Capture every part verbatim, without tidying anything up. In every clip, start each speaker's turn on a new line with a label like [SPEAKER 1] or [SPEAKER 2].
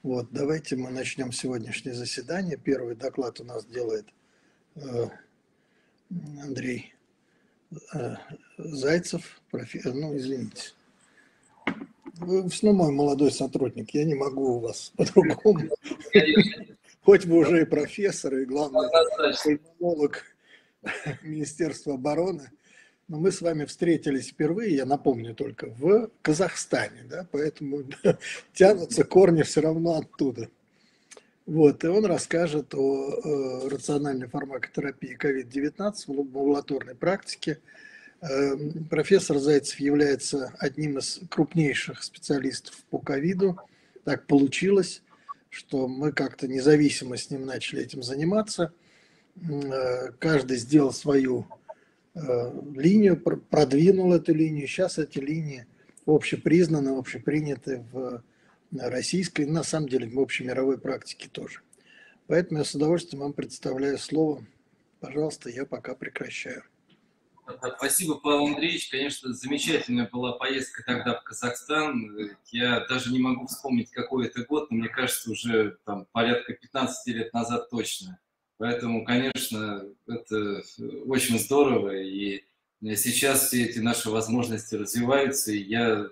[SPEAKER 1] Вот, давайте мы начнем сегодняшнее заседание. Первый доклад у нас делает э, Андрей э, Зайцев. Профи... Ну, извините. Вы все равно мой молодой сотрудник, я не могу у вас по-другому.
[SPEAKER 2] Конечно.
[SPEAKER 1] Хоть вы уже и профессор, и главный
[SPEAKER 2] Однозначно.
[SPEAKER 1] пульмонолог Министерства обороны, но мы с вами встретились впервые, я напомню только, в Казахстане, да, поэтому тянутся корни все равно оттуда. Вот, и он расскажет о э, рациональной фармакотерапии ковид девятнадцать в амбулаторной практике. Э, профессор Зайцев является одним из крупнейших специалистов по ковиду. Так получилось, что мы как-то независимо с ним начали этим заниматься. Э, каждый сделал свою э, линию, пр- продвинул эту линию. Сейчас эти линии общепризнаны, общеприняты в российской, на самом деле в общемировой практике тоже. Поэтому я с удовольствием вам представляю слово. Пожалуйста, я пока прекращаю.
[SPEAKER 2] Спасибо, Павел Андреевич. Конечно, замечательная была поездка тогда в Казахстан. Я даже не могу вспомнить, какой это год, но мне кажется, уже там порядка пятнадцати лет назад точно. Поэтому, конечно, это очень здорово. И сейчас все эти наши возможности развиваются. И я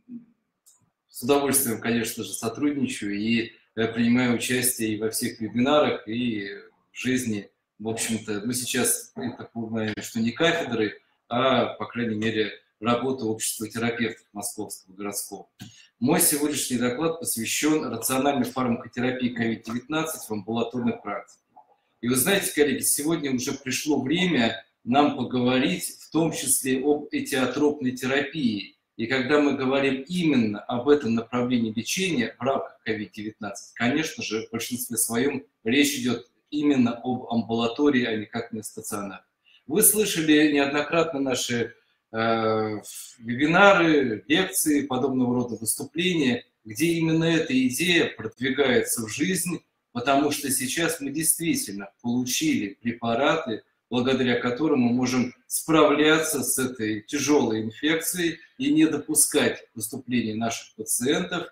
[SPEAKER 2] с удовольствием, конечно же, сотрудничаю и принимаю участие и во всех вебинарах, и в жизни. В общем-то, ну сейчас это, понимаю, что не кафедры, а, по крайней мере, работа общества терапевтов Московского городского. Мой сегодняшний доклад посвящен рациональной фармакотерапии ковид девятнадцать в амбулаторной практике. И вы знаете, коллеги, сегодня уже пришло время нам поговорить в том числе об этиотропной терапии. И когда мы говорим именно об этом направлении лечения в рамках ковид девятнадцать, конечно же, в большинстве своем речь идет именно об амбулатории, а никак не стационаре. Вы слышали неоднократно наши э, вебинары, лекции, подобного рода выступления, где именно эта идея продвигается в жизнь, потому что сейчас мы действительно получили препараты, благодаря которым мы можем справляться с этой тяжелой инфекцией и не допускать поступления наших пациентов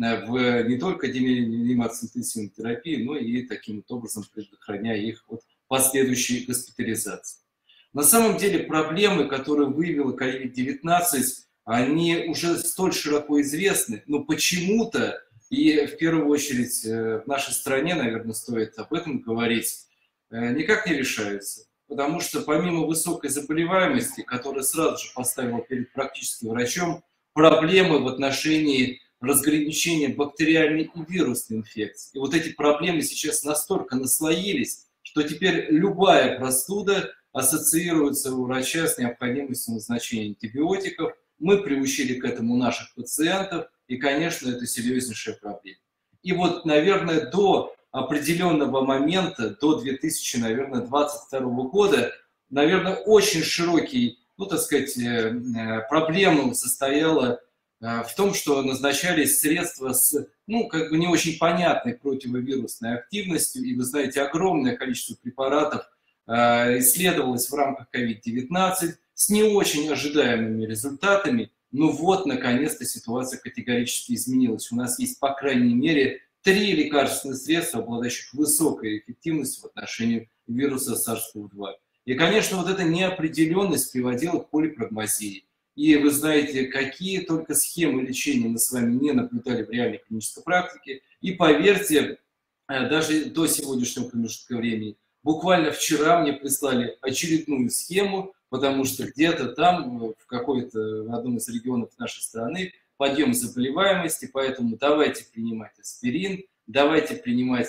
[SPEAKER 2] в не только заниматься интенсивной терапией, но и таким образом предохраняя их от последующей госпитализации. На самом деле проблемы, которые выявила ковид девятнадцать, они уже столь широко известны, но почему-то, и в первую очередь в нашей стране, наверное, стоит об этом говорить, никак не решаются. Потому что помимо высокой заболеваемости, которая сразу же поставила перед практическим врачом, проблемы в отношении разграничения бактериальной и вирусной инфекции. И вот эти проблемы сейчас настолько наслоились, что теперь любая простуда ассоциируется у врача с необходимостью назначения антибиотиков. Мы приучили к этому наших пациентов, и, конечно, это серьезнейшая проблема. И вот, наверное, до определенного момента, до две тысячи двадцать второго года, наверное, очень широкий, ну, так сказать, проблема состояла в том, что назначались средства с, ну, как бы не очень понятной противовирусной активностью, и, вы знаете, огромное количество препаратов исследовалось в рамках ковид девятнадцать с не очень ожидаемыми результатами, но вот, наконец-то, ситуация категорически изменилась. У нас есть, по крайней мере, три лекарственных средства, обладающих высокой эффективностью в отношении вируса сарс ков два. И, конечно, вот эта неопределенность приводила к полипрагмазии. И вы знаете, какие только схемы лечения мы с вами не наблюдали в реальной клинической практике. И поверьте, даже до сегодняшнего промежутка времени, буквально вчера мне прислали очередную схему, потому что где-то там, в какой-то, в одном из регионов нашей страны, подъем заболеваемости, поэтому давайте принимать аспирин, давайте принимать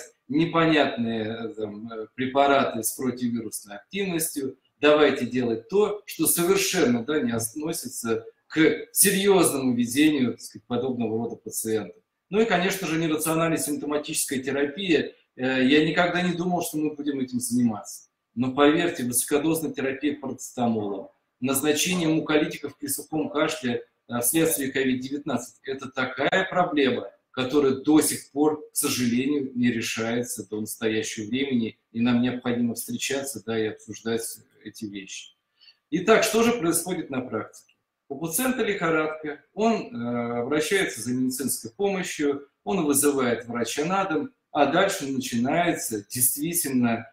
[SPEAKER 2] непонятные там, препараты с противовирусной активностью, давайте делать то, что совершенно, да, не относится к серьезному ведению, так сказать, подобного рода пациентов. Ну и, конечно же, нерациональная симптоматическая терапия. Я никогда не думал, что мы будем этим заниматься. Но поверьте, высокодозная терапия парацетамолом, назначение муколитиков при сухом кашле вследствие ковид девятнадцать – это такая проблема, которая до сих пор, к сожалению, не решается до настоящего времени, и нам необходимо встречаться, да, и обсуждать эти вещи. Итак, что же происходит на практике? У пациента лихорадка, он э, обращается за медицинской помощью, он вызывает врача на дом, а дальше начинается действительно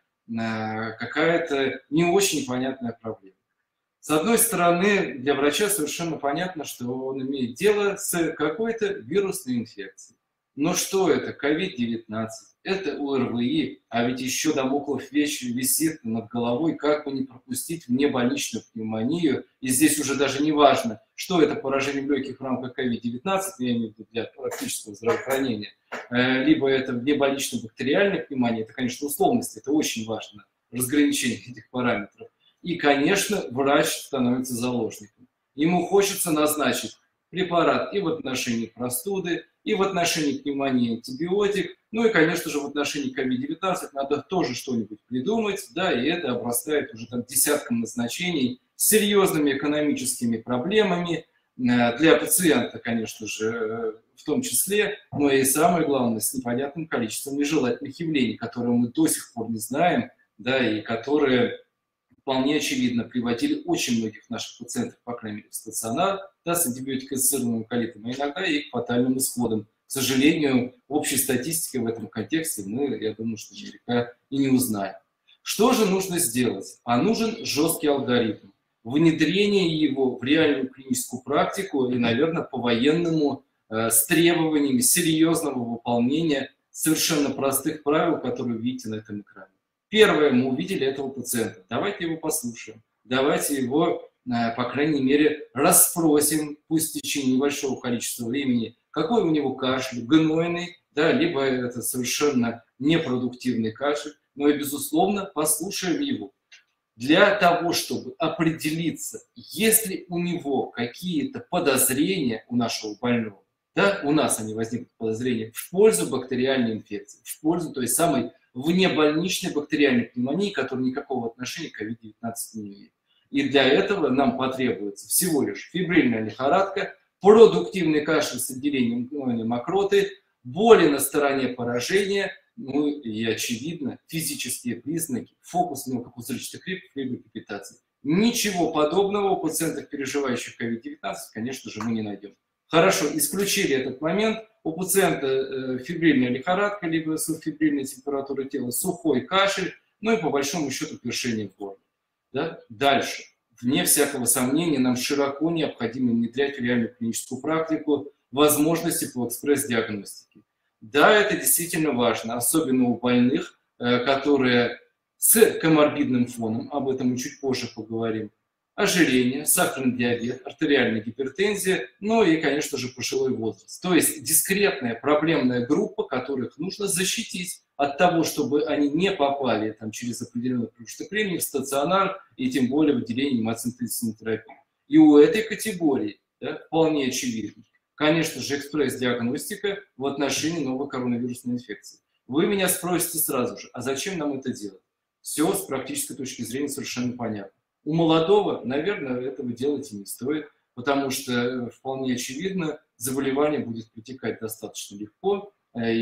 [SPEAKER 2] какая-то не очень понятная проблема. С одной стороны, для врача совершенно понятно, что он имеет дело с какой-то вирусной инфекцией. Но что это? ковид девятнадцать, это ОРВИ, а ведь еще дамоклов меч висит над головой, как бы не пропустить внебольничную пневмонию. И здесь уже даже не важно, что это поражение легких в рамках ковид девятнадцать, я имею в виду для практического здравоохранения, либо это внебольничная бактериальная пневмония, это, конечно, условности, это очень важно, разграничение этих параметров. И, конечно, врач становится заложником. Ему хочется назначить препарат и в отношении простуды, и в отношении пневмонии антибиотик, ну и, конечно же, в отношении ковид девятнадцать надо тоже что-нибудь придумать, да, и это обрастает уже там десятком назначений с серьезными экономическими проблемами для пациента, конечно же, в том числе, но и самое главное, с непонятным количеством нежелательных явлений, которые мы до сих пор не знаем, да, и которые вполне очевидно приводили очень многих наших пациентов, по крайней мере, в стационар, да, с антибиотикоассоциированным колитом, а иногда и к фатальным исходам. К сожалению, общей статистики в этом контексте мы, я думаю, что наверняка и не узнаем. Что же нужно сделать? А нужен жесткий алгоритм. Внедрение его в реальную клиническую практику и, наверное, по-военному э, с требованиями серьезного выполнения совершенно простых правил, которые вы видите на этом экране. Первое, мы увидели этого пациента. Давайте его послушаем. Давайте его, по крайней мере, расспросим, пусть в течение небольшого количества времени, какой у него кашель, гнойный, да, либо это совершенно непродуктивный кашель. Но и, безусловно, послушаем его. Для того, чтобы определиться, есть ли у него какие-то подозрения у нашего больного, да, у нас они возникнут подозрения в пользу бактериальной инфекции, в пользу той самой внебольничной бактериальной пневмонии, которая никакого отношения к ковид девятнадцать не имеет. И для этого нам потребуется всего лишь фебрильная лихорадка, продуктивный кашель с отделением гнойной мокроты, боли на стороне поражения, ну и, очевидно, физические признаки, фокус мелкопузырчатых крипов, либо капитации. Ничего подобного у пациентов, переживающих ковид девятнадцать, конечно же, мы не найдем. Хорошо, исключили этот момент. У пациента фебрильная лихорадка, либо субфебрильная температура тела, сухой кашель, ну и по большому счету першение в горле. Да? Дальше. Вне всякого сомнения, нам широко необходимо внедрять в реальную клиническую практику возможности по экспресс-диагностике. Да, это действительно важно, особенно у больных, которые с коморбидным фоном, об этом мы чуть позже поговорим, ожирение, сахарный диабет, артериальная гипертензия, ну и, конечно же, пожилой возраст. То есть дискретная проблемная группа, которых нужно защитить от того, чтобы они не попали там, через определенный промежуток времени в стационар и тем более в отделение нематоинтенсивной терапии. И у этой категории, да, вполне очевидно, конечно же, экспресс-диагностика в отношении новой коронавирусной инфекции. Вы меня спросите сразу же, а зачем нам это делать? Все с практической точки зрения совершенно понятно. У молодого, наверное, этого делать и не стоит, потому что вполне очевидно, заболевание будет протекать достаточно легко,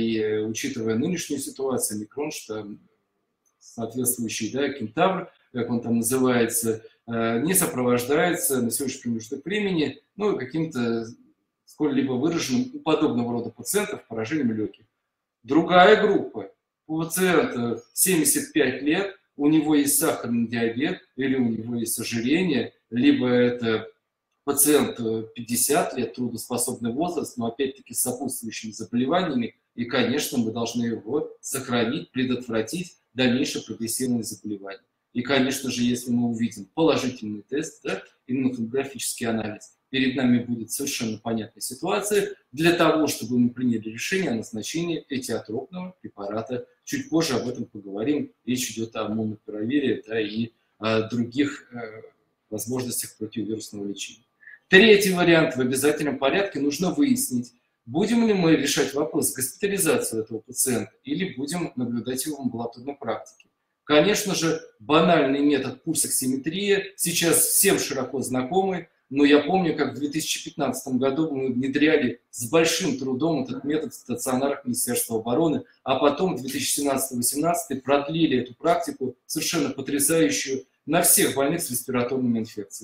[SPEAKER 2] и учитывая нынешнюю ситуацию, микрон, что соответствующий, да, кентавр, как он там называется, не сопровождается на сегодняшний промежуток времени, ну, каким-то сколь-либо выраженным у подобного рода пациентов поражением легких. Другая группа, у пациента семьдесят пять лет, у него есть сахарный диабет, или у него есть ожирение, либо это пациент пятьдесят лет, трудоспособный возраст, но опять-таки с сопутствующими заболеваниями, и, конечно, мы должны его сохранить, предотвратить дальнейшее прогрессирование заболевания. И, конечно же, если мы увидим положительный тест, да, иммунофлебографический анализ, перед нами будет совершенно понятная ситуация для того, чтобы мы приняли решение о назначении этиотропного препарата. Чуть позже об этом поговорим. Речь идет о монопиравире, да, и о других э, возможностях противовирусного лечения. Третий вариант: в обязательном порядке нужно выяснить, будем ли мы решать вопрос госпитализации этого пациента или будем наблюдать его в амбулаторной практике. Конечно же, банальный метод пульсоксиметрии сейчас всем широко знакомый, но я помню, как в две тысячи пятнадцатом году мы внедряли с большим трудом этот метод в стационарах Министерства обороны, а потом в две тысячи семнадцатом-восемнадцатом продлили эту практику, совершенно потрясающую, на всех больных с респираторными инфекциями.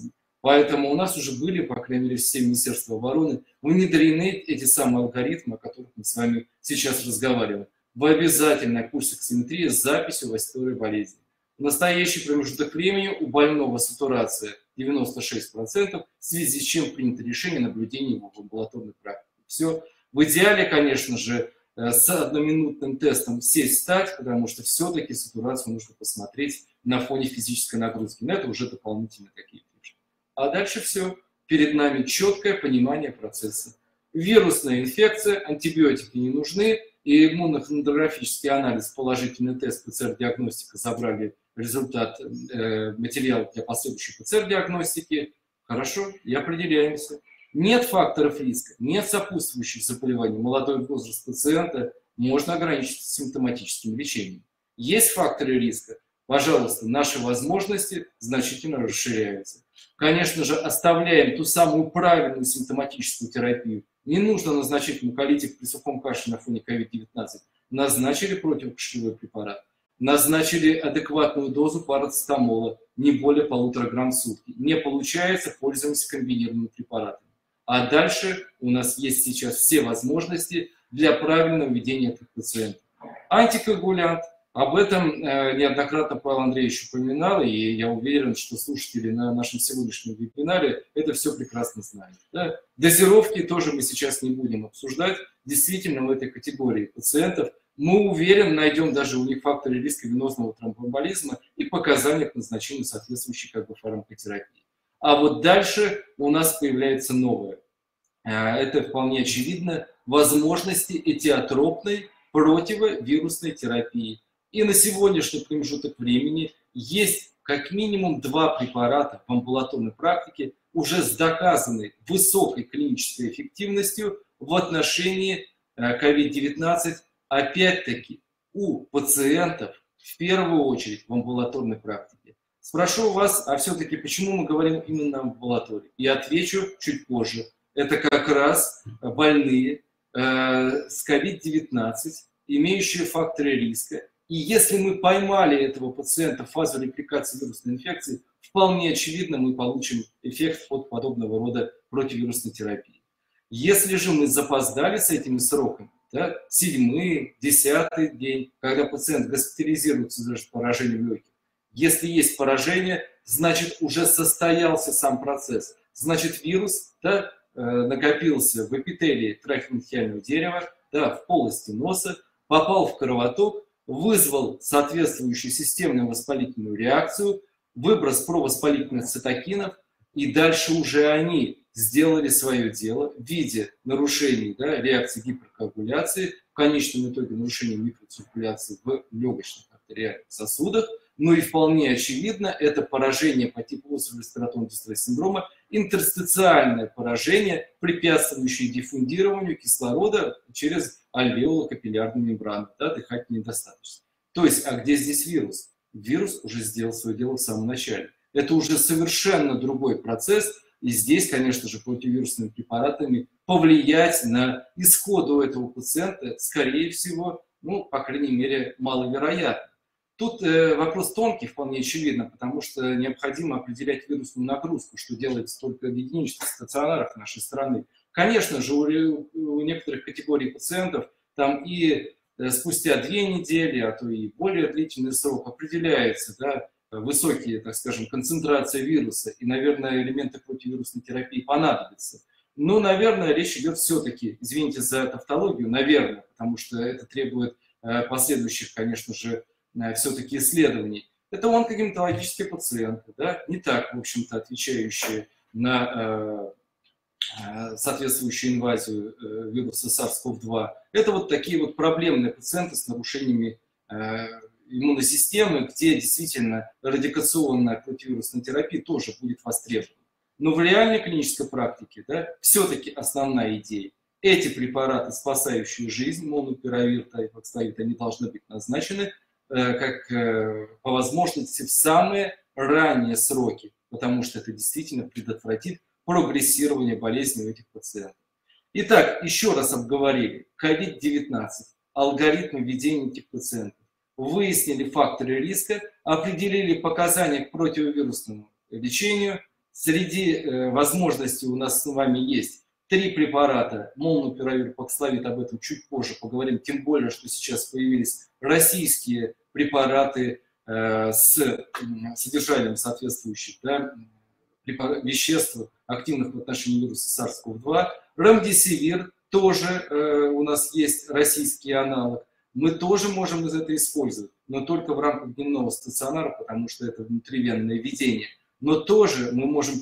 [SPEAKER 2] Поэтому у нас уже были, по крайней мере, все Министерства обороны внедрены эти самые алгоритмы, о которых мы с вами сейчас разговариваем, в обязательный курс оксиметрии с записью в истории болезни. В настоящий промежуток времени у больного сатурация девяносто шесть процентов, в связи с чем принято решение наблюдения его в амбулаторной практике. Все. В идеале, конечно же, с одноминутным тестом сесть стать, потому что все-таки сатурацию нужно посмотреть на фоне физической нагрузки. Но это уже дополнительные какие-то. А дальше все. Перед нами четкое понимание процесса. Вирусная инфекция, антибиотики не нужны, и иммунохондрографический анализ, положительный тест, ПЦР-диагностика, забрали результат э, материала для последующей ПЦР-диагностики. Хорошо, и определяемся. Нет факторов риска, нет сопутствующих заболеваний. Молодой возраст пациента можно ограничить симптоматическим лечением. Есть факторы риска. Пожалуйста, наши возможности значительно расширяются. Конечно же, оставляем ту самую правильную симптоматическую терапию. Не нужно назначить муколитик при сухом кашле на фоне ковид девятнадцать. Назначили противокашлевой препарат. Назначили адекватную дозу парацетамола, не более полутора грамм в сутки. Не получается, пользуемся комбинированными препаратами. А дальше у нас есть сейчас все возможности для правильного ведения этих пациентов. Антикоагулянт. Об этом э, неоднократно Павел Андреевич упоминал, и я уверен, что слушатели на нашем сегодняшнем вебинаре это все прекрасно знают. Да? Дозировки тоже мы сейчас не будем обсуждать. Действительно, в этой категории пациентов мы уверен, найдем даже у них факторы риска венозного тромбоэмболизма и показания к назначению соответствующей как бы фармакотерапии. А вот дальше у нас появляется новое. Это вполне очевидно. Возможности этиотропной противовирусной терапии. И на сегодняшний промежуток времени есть как минимум два препарата в амбулаторной практике, уже с доказанной высокой клинической эффективностью в отношении ковид девятнадцать, опять-таки, у пациентов, в первую очередь, в амбулаторной практике. Спрошу вас, а все-таки почему мы говорим именно об амбулатории? И отвечу чуть позже. Это как раз больные э, с ковид девятнадцать, имеющие факторы риска. И если мы поймали этого пациента в фазу репликации вирусной инфекции, вполне очевидно, мы получим эффект от подобного рода противовирусной терапии. Если же мы запоздали с этими сроками, да, седьмой, десятый день, когда пациент госпитализируется за поражением легких, если есть поражение, значит уже состоялся сам процесс. Значит вирус, да, накопился в эпителии трахеобронхиального дерева, да, в полости носа, попал в кровоток, вызвал соответствующую системную воспалительную реакцию, выброс провоспалительных цитокинов, и дальше уже они сделали свое дело в виде нарушений, да, реакции гиперкоагуляции, в конечном итоге нарушения микроциркуляции в легочных артериальных сосудах. Ну и вполне очевидно, это поражение по типу острого респираторного дистресс синдрома, интерстициальное поражение, препятствующее диффундированию кислорода через альвеоло-капиллярную мембрану, да, дыхательной недостаточности. То есть, а где здесь вирус? Вирус уже сделал свое дело в самом начале. Это уже совершенно другой процесс, и здесь, конечно же, противовирусными препаратами повлиять на исход у этого пациента, скорее всего, ну, по крайней мере, маловероятно. Тут э, вопрос тонкий, вполне очевидно, потому что необходимо определять вирусную нагрузку, что делается только в единичных стационарах нашей страны. Конечно же, у, у некоторых категорий пациентов там и э, спустя две недели, а то и более длительный срок определяется, да, высокие, так скажем, концентрации вируса, и, наверное, элементы противовирусной терапии понадобятся. Но, наверное, речь идет все-таки, извините за тавтологию, наверное, потому что это требует э, последующих, конечно же, все-таки исследований. Это онкогематологические пациенты, да, не так, в общем-то, отвечающие на э, соответствующую инвазию э, вируса сарс ков два. Это вот такие вот проблемные пациенты с нарушениями э, иммунной системы, где действительно радикационная противовирусная терапия тоже будет востребована. Но в реальной клинической практике, да, все-таки основная идея. Эти препараты, спасающие жизнь, молнупиравир, тайфоксавир, они должны быть назначены как по возможности в самые ранние сроки, потому что это действительно предотвратит прогрессирование болезни у этих пациентов. Итак, еще раз обговорили ковид девятнадцать, алгоритмы ведения этих пациентов, выяснили факторы риска, определили показания к противовирусному лечению, Среди возможностей у нас с вами есть три препарата. Молнупиравир, Паксловид, об этом чуть позже поговорим. Тем более, что сейчас появились российские препараты с содержанием соответствующих, да, веществ, активных в отношении вируса сарс ков два. Ремдисивир тоже э, у нас есть российский аналог. Мы тоже можем из этого использовать, но только в рамках дневного стационара, потому что это внутривенное введение. Но тоже мы можем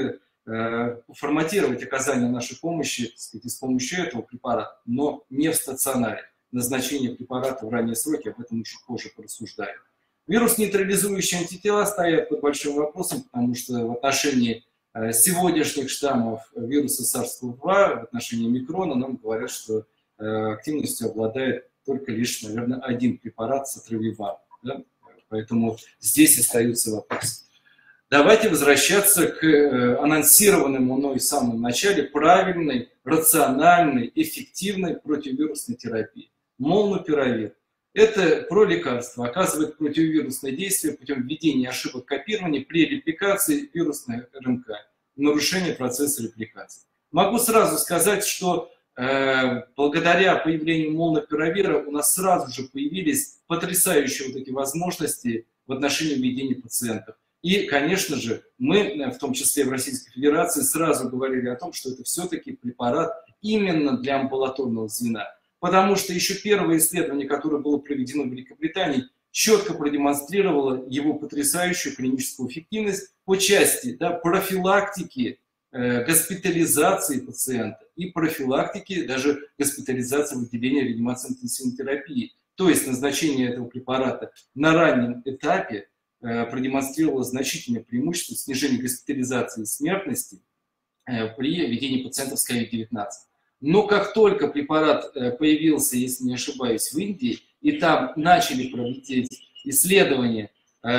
[SPEAKER 2] переформатировать э, оказание нашей помощи, так сказать, с помощью этого препарата, но не в стационаре. Назначение препарата в ранние сроки, об этом чуть позже порассуждаем. Вирус-нейтрализующие антитела стоят под большим вопросом, потому что в отношении сегодняшних штаммов вируса сарс ков два, в отношении микрона, нам говорят, что активностью обладает только лишь, наверное, один препарат сотровивар. Да? Поэтому здесь остаются вопросы. Давайте возвращаться к анонсированному мной в самом начале правильной, рациональной, эффективной противовирусной терапии. Молнупиравир. Это пролекарство оказывает противовирусное действие путем введения ошибок копирования при репликации вирусной РНК, нарушения процесса репликации. Могу сразу сказать, что э, благодаря появлению молнупиравира у нас сразу же появились потрясающие вот эти возможности в отношении введения пациентов. И, конечно же, мы, в том числе в Российской Федерации, сразу говорили о том, что это все-таки препарат именно для амбулаторного звена. Потому что еще первое исследование, которое было проведено в Великобритании, четко продемонстрировало его потрясающую клиническую эффективность по части, да, профилактики э, госпитализации пациента и профилактики даже госпитализации в отделении реанимации интенсивной терапии. То есть назначение этого препарата на раннем этапе э, продемонстрировало значительное преимущество снижения госпитализации и смертности э, при ведении пациентов с ковид девятнадцать. Но как только препарат появился, если не ошибаюсь, в Индии, и там начали проводить исследования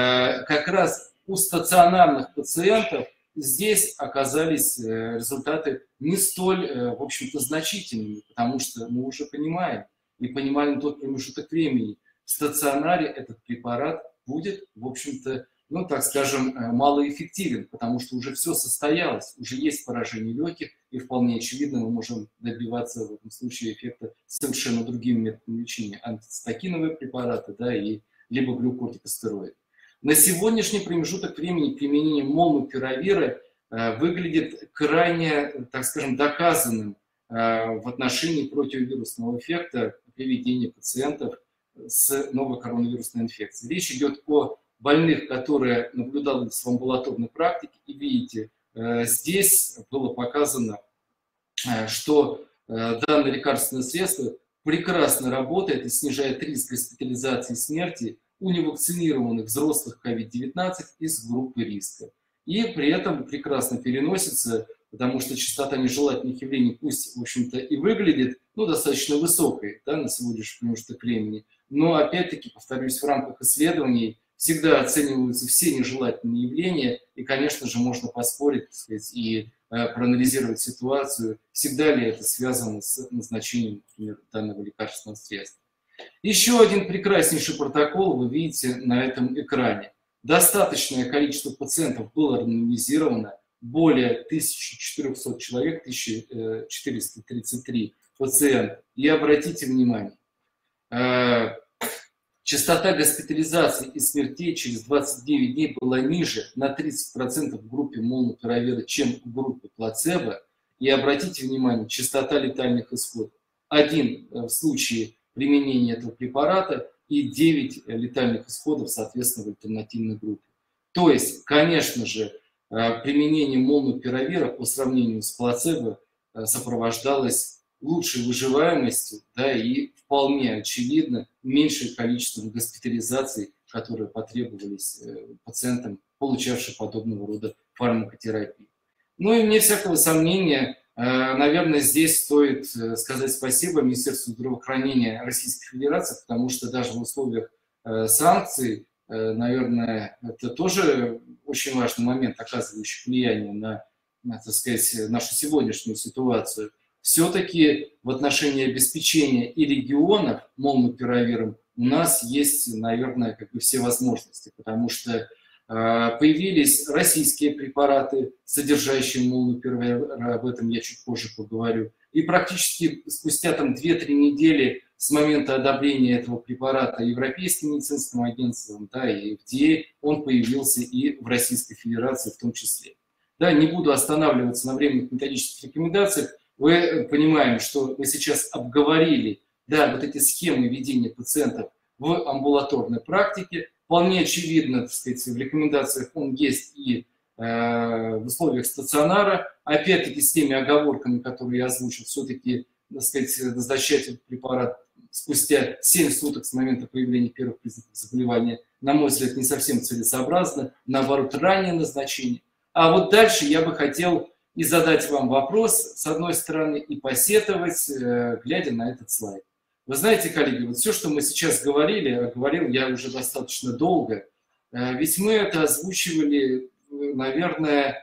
[SPEAKER 2] как раз у стационарных пациентов, здесь оказались результаты не столь, в общем-то, значительными, потому что мы уже понимаем, и понимали на тот промежуток времени, в стационаре этот препарат будет, в общем-то, ну, так скажем, малоэффективен, потому что уже все состоялось, уже есть поражение легких, и вполне очевидно мы можем добиваться в этом случае эффекта совершенно другими методами лечения. Антицитокиновые препараты, да, и либо глюкортикостероиды. На сегодняшний промежуток времени применение молнупиравира э, выглядит крайне, так скажем, доказанным э, в отношении противовирусного эффекта при ведении пациентов с новой коронавирусной инфекцией. Речь идет о больных, которые наблюдались в амбулаторной практике, и видите, здесь было показано, что данное лекарственное средство прекрасно работает и снижает риск госпитализации и смерти у невакцинированных взрослых ковид девятнадцать из группы риска. И при этом прекрасно переносится, потому что частота нежелательных явлений, пусть, в общем-то, и выглядит, ну, достаточно высокой, да, на сегодняшний промежуток времени, но, опять-таки, повторюсь, в рамках исследований всегда оцениваются все нежелательные явления, и, конечно же, можно поспорить, так сказать, и э, проанализировать ситуацию, всегда ли это связано с назначением, например, данного лекарственного средства. Еще один прекраснейший протокол вы видите на этом экране. Достаточное количество пациентов было рандомизировано, более тысячи четырёхсот человек, тысяча четыреста тридцать три пациента. И обратите внимание, э, частота госпитализации и смертей через двадцать девять дней была ниже на тридцать процентов в группе молнупиравира, чем в группе плацебо. И обратите внимание, частота летальных исходов. Один в случае применения этого препарата и девять летальных исходов, соответственно, в альтернативной группе. То есть, конечно же, применение молнупиравира по сравнению с плацебо сопровождалось лучшей выживаемостью, да, и вполне очевидно меньшее количество госпитализаций, которые потребовались пациентам, получавшим подобного рода фармакотерапию. Ну и вне всякого сомнения, наверное, здесь стоит сказать спасибо Министерству здравоохранения Российской Федерации, потому что даже в условиях санкций, наверное, это тоже очень важный момент, оказывающий влияние на, так сказать, нашу сегодняшнюю ситуацию. Все-таки в отношении обеспечения и регионов молнупиравиром у нас есть, наверное, как бы все возможности, потому что Появились российские препараты, содержащие молнупиравир, об этом я чуть позже поговорю. И практически спустя там две-три недели с момента одобрения этого препарата Европейским медицинским агентством, да, и эф ди эй, он появился и в Российской Федерации в том числе. Да, не буду останавливаться на временных методических рекомендациях. Вы понимаем, что мы сейчас обговорили, да, вот эти схемы ведения пациентов в амбулаторной практике. Вполне очевидно, так сказать, в рекомендациях он есть и э, в условиях стационара. Опять-таки с теми оговорками, которые я озвучил, все-таки, так сказать, назначать этот препарат спустя семь суток с момента появления первых признаков заболевания, на мой взгляд, не совсем целесообразно. Наоборот, раннее назначение. А вот дальше я бы хотел и задать вам вопрос, с одной стороны, и посетовать, э, глядя на этот слайд. Вы знаете, коллеги, вот все, что мы сейчас говорили, а говорил я уже достаточно долго, ведь мы это озвучивали, наверное,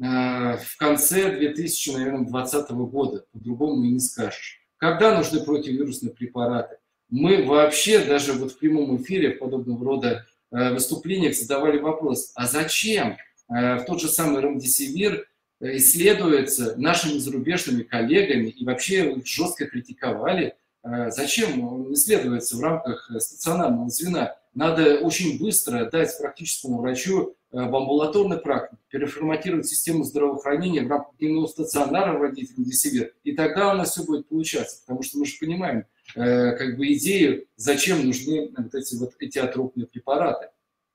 [SPEAKER 2] в конце две тысячи двадцатого года, по-другому и не скажешь. Когда нужны противовирусные препараты? Мы вообще даже вот в прямом эфире в подобного рода выступлениях задавали вопрос, а зачем в тот же самый ремдесивир исследуется нашими зарубежными коллегами и вообще их жестко критиковали? Зачем он исследуется в рамках стационарного звена? Надо очень быстро дать практическому врачу в амбулаторной практике переформатировать систему здравоохранения в рамках дневного стационара, вводить ремдесивир, и тогда у нас все будет получаться. Потому что мы же понимаем как бы идею, зачем нужны вот эти, вот эти атропные препараты.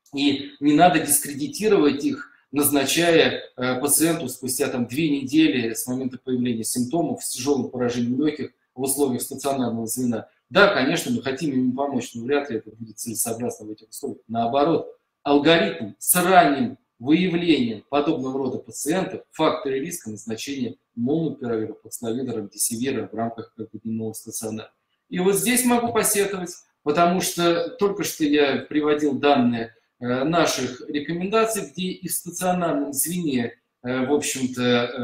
[SPEAKER 2] И не надо дискредитировать их, назначая пациенту спустя там, две недели с момента появления симптомов с тяжелым поражением легких в условиях стационарного звена. Да, конечно, мы хотим ему помочь, но вряд ли это будет целесообразно в этих условиях. Наоборот, алгоритм с ранним выявлением подобного рода пациентов, факторы риска назначения молнупиравира, паксловида, ремдесивира в рамках как бы, дневного стационара. И вот здесь могу посетовать, потому что только что я приводил данные э, наших рекомендаций, где и в стационарном звене, э, в общем-то,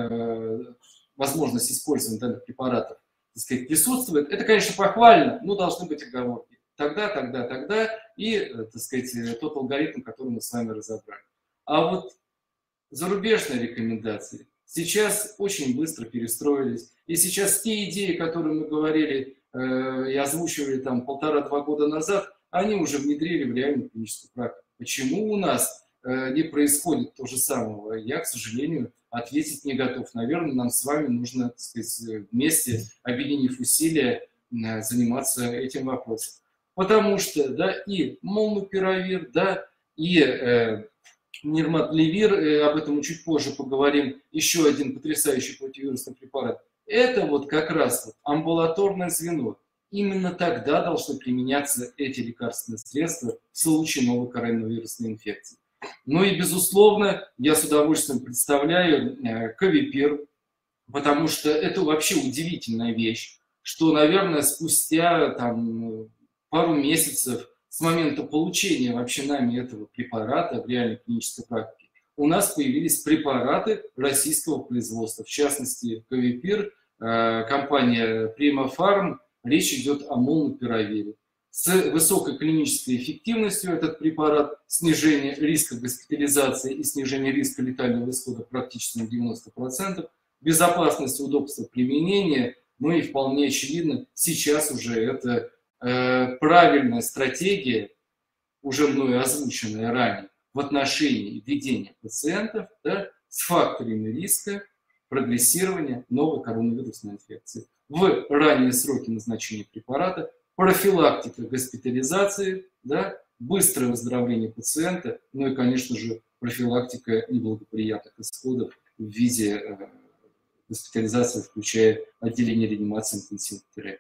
[SPEAKER 2] э, возможность использования данных препаратов, так сказать, присутствует. Это, конечно, похвально, но должны быть оговорки. Тогда, тогда, тогда и, так сказать, тот алгоритм, который мы с вами разобрали. А вот зарубежные рекомендации сейчас очень быстро перестроились. И сейчас те идеи, которые мы говорили э, и озвучивали там полтора-два года назад, они уже внедрили в реальную клиническую практику. Почему у нас э, не происходит то же самого? Я, к сожалению, ответить не готов. Наверное, нам с вами нужно, так сказать, вместе, объединив усилия, заниматься этим вопросом. Потому что, да, и молнупиравир, да, и э, нирматрилвир, э, об этом мы чуть позже поговорим, еще один потрясающий противовирусный препарат, это вот как раз вот амбулаторное звено. Именно тогда должны применяться эти лекарственные средства в случае новой коронавирусной инфекции. Ну и, безусловно, я с удовольствием представляю э, Кавипир, потому что это вообще удивительная вещь, что, наверное, спустя там, пару месяцев с момента получения вообще нами этого препарата в реальной клинической практике у нас появились препараты российского производства, в частности, Кавипир, э, компания Prima Pharm, речь идет о молнупиравире. С высокой клинической эффективностью этот препарат, снижение риска госпитализации и снижение риска летального исхода практически на девяносто процентов, безопасность и удобство применения, ну и вполне очевидно, сейчас уже это э, правильная стратегия, уже мною озвученная ранее, в отношении ведения пациентов, да, с факторами риска прогрессирования новой коронавирусной инфекции. В ранние сроки назначения препарата, профилактика госпитализации, да, быстрое выздоровление пациента, ну и, конечно же, профилактика неблагоприятных исходов в виде э, госпитализации, включая отделение реанимации интенсивной терапии.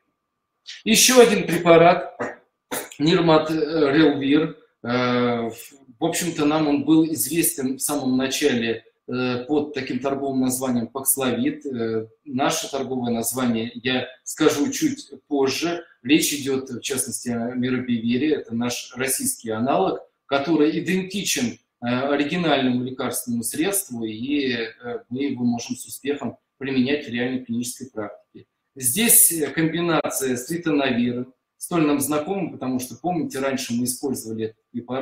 [SPEAKER 2] Еще один препарат, нирматрилвир, э, в общем-то, нам он был известен в самом начале э, под таким торговым названием Паксловид. Э, наше торговое название я скажу чуть позже. Речь идет, в частности, о мирабивире. Это наш российский аналог, который идентичен э, оригинальному лекарственному средству, и э, мы его можем с успехом применять в реальной клинической практике. Здесь комбинация с ритонавиром, столь нам знакомым, потому что, помните, раньше мы использовали этот препарат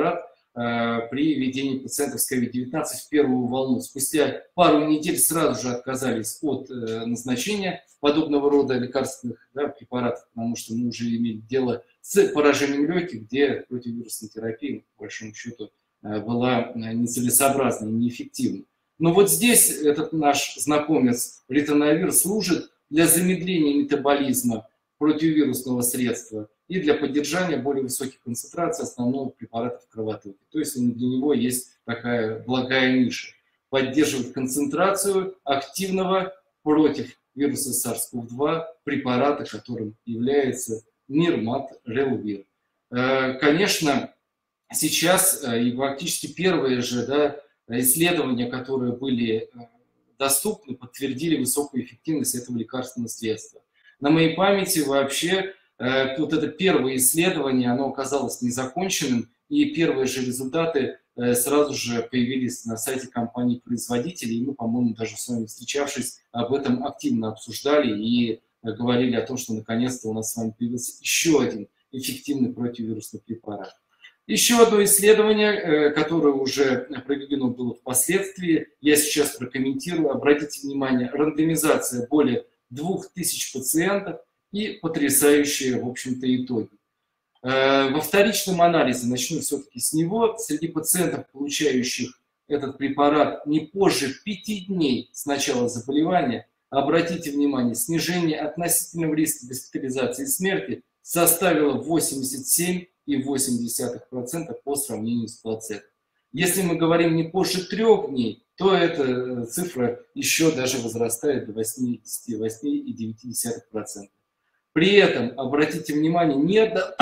[SPEAKER 2] при введении пациентов с ковид девятнадцать в первую волну. Спустя пару недель сразу же отказались от назначения подобного рода лекарственных, да, препаратов, потому что мы уже имели дело с поражением легких, где противовирусная терапия, по большому счету, была нецелесообразна и неэффективна. Но вот здесь этот наш знакомец ритонавир служит для замедления метаболизма противовирусного средства и для поддержания более высоких концентраций основного препарата в кровотоке. То есть для него есть такая благая ниша. Поддерживает концентрацию активного против вируса сарс ков два препарата, которым является Нирмат-Релвир. Конечно, сейчас и практически первые же, да, исследования, которые были доступны, подтвердили высокую эффективность этого лекарственного средства. На моей памяти вообще вот это первое исследование, оно оказалось незаконченным, и первые же результаты сразу же появились на сайте компании-производителей, и мы, по-моему, даже с вами встречавшись, об этом активно обсуждали и говорили о том, что наконец-то у нас с вами появился еще один эффективный противовирусный препарат. Еще одно исследование, которое уже проведено было впоследствии, я сейчас прокомментирую. Обратите внимание, рандомизация более двух тысяч пациентов и потрясающие, в общем-то, итоги. Во вторичном анализе, начну все-таки с него, среди пациентов, получающих этот препарат не позже пяти дней с начала заболевания, обратите внимание, снижение относительного риска госпитализации и смерти составило восемьдесят семь и восемь десятых процента по сравнению с плацебо. Если мы говорим не позже трех дней, то эта цифра еще даже возрастает до восьмидесяти восьми и девяти десятых процента. При этом, обратите внимание, ни, одно,